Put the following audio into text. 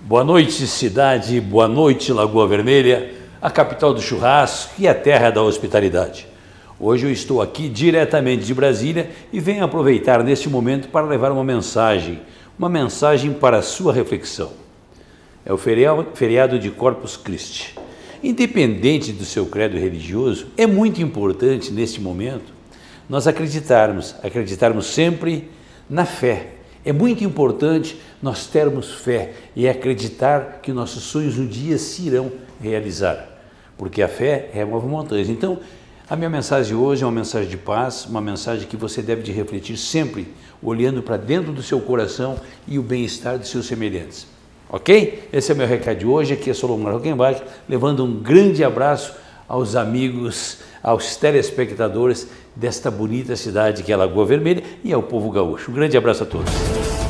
Boa noite, cidade, boa noite, Lagoa Vermelha, a capital do churrasco e a terra da hospitalidade. Hoje eu estou aqui diretamente de Brasília e venho aproveitar neste momento para levar uma mensagem para a sua reflexão. É o feriado de Corpus Christi. Independente do seu credo religioso, é muito importante neste momento nós acreditarmos sempre na fé. É muito importante nós termos fé e acreditar que nossos sonhos um dia se irão realizar, porque a fé remove montanhas. Então, a minha mensagem hoje é uma mensagem de paz, uma mensagem que você deve de refletir sempre, olhando para dentro do seu coração e o bem-estar dos seus semelhantes. Ok? Esse é o meu recado de hoje, aqui é Solomon Rockenbach, levando um grande abraço aos amigos, aos telespectadores desta bonita cidade que é Lagoa Vermelha e ao povo gaúcho. Um grande abraço a todos.